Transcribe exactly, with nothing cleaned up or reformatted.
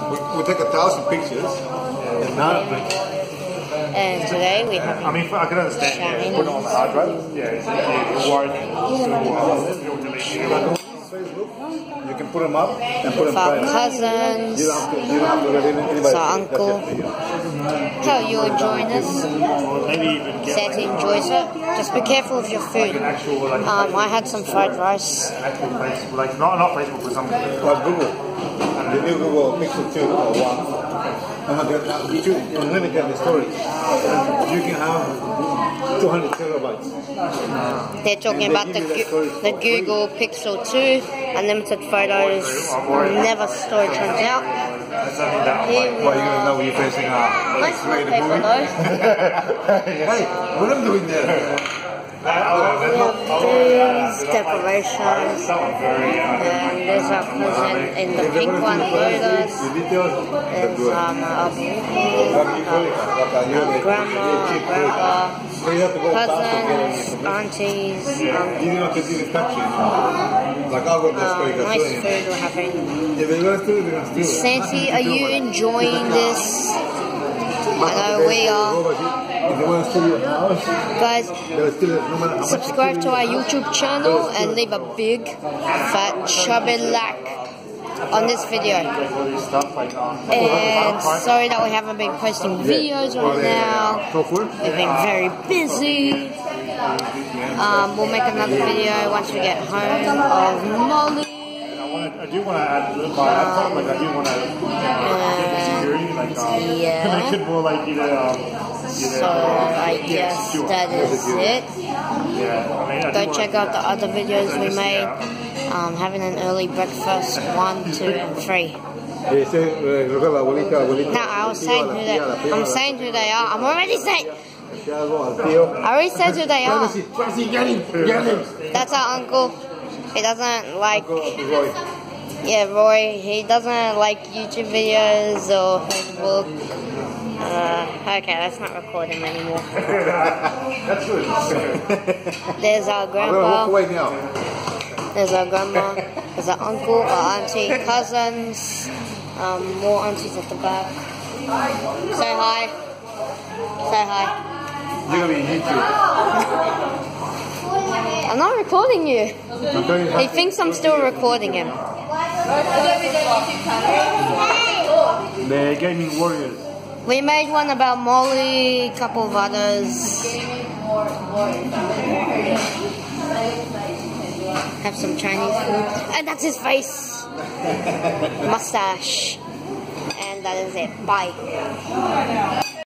We, we take a thousand pictures. And now, And today we have. I mean, I can understand yeah, put it on the hard drive. Yeah, it's, you're worried it'll delete. Facebook, you can put them up and put them With our private. cousins. You don't have to, you don't have to let anybody. It's our uncle. How are you enjoying this? Maybe even get Santi enjoys it. Just be careful with your food. Um, I had some fried rice. actual Facebook, like not not Facebook, but something. Like Google. The new Google Pixel two or one. And you can limit the storage. You can have two hundred terabytes. They're talking about the, the Google Pixel two, unlimited photos, never storage runs out. Here we Well, you're gonna know are. when you're facing a Nice wallpaper though. Hey, what am I doing there? We have these decorations, and there's our cousin in the pink one, Lotus. There's um, our, our grandma, grandpa, cousins, aunties, You um, know, to see the country. Like I'll go to um, Costa nice Rica. food we're having. If they're gonna steal it, they're gonna steal it. Santi, are you enjoying this? I know we are. If they want to steal your house, Guys, they'll steal it no matter how much. subscribe to our YouTube channel and leave a big, fat, chubby like on this video. And sorry that we haven't been posting videos right now. So for We've been very busy. Um, we'll make another video once we get home of Molly. I do want to add, like, I do want to uh, security, like, um, Yeah. to make it more like either, um, either So I guess sure. that is it. Yeah, I mean, I do Go wanna- check out the other videos we made. Um, having an early breakfast, one, two, and three. Now I was saying who they. I'm saying who they are. I'm already saying. I already said who they are. That's our uncle. He doesn't like. Yeah, Roy. He doesn't like YouTube videos or Facebook. Uh, okay, let's not record him anymore. That's good. There's our I'm gonna walk grandpa. away now. There's our grandma. There's our uncle, our auntie, cousins. Um, more aunties at the back. Say hi. Say hi. You're gonna be in YouTube. I'm not recording you. I'm telling you. He thinks I'm still recording him. The Gaming Warriors. We made one about Molly, a couple of others. Have some Chinese food. And that's his face. Mustache. And that is it. Bye.